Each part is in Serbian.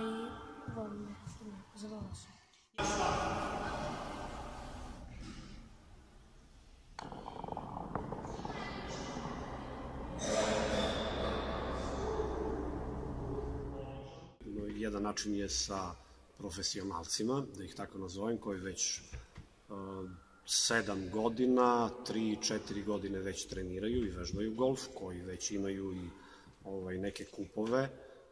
i volim zadovoljno sam. Jedan način je sa profesionalcima, da ih tako nazovem, koji već 7 godina, 3-4 godine već treniraju i vežbaju golf, koji već imaju i neke kupove.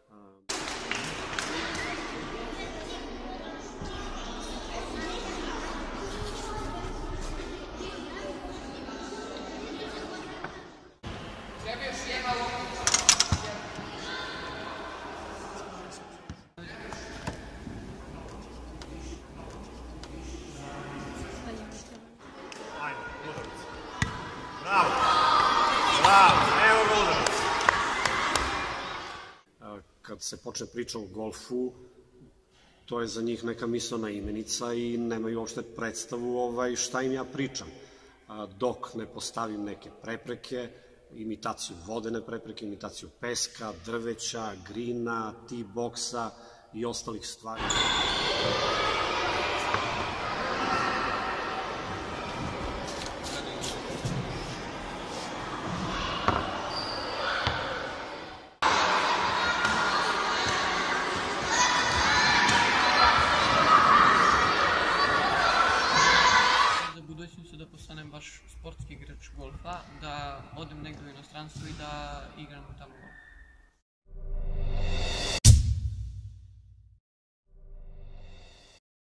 Bravo, bravo, evo ga udarac. Kad se počne priča o golfu, to je za njih neka misaona imenica i nemaju uopšte predstavu šta im ja pričam. Dok ne postavim neke prepreke, imitaciju vodene prepreke, imitaciju peska, drveća, grina, tee boksa i ostalih stvari. Da postanem baš sportski igrač golfa, da odem negde u inostranstvo i da igram tamo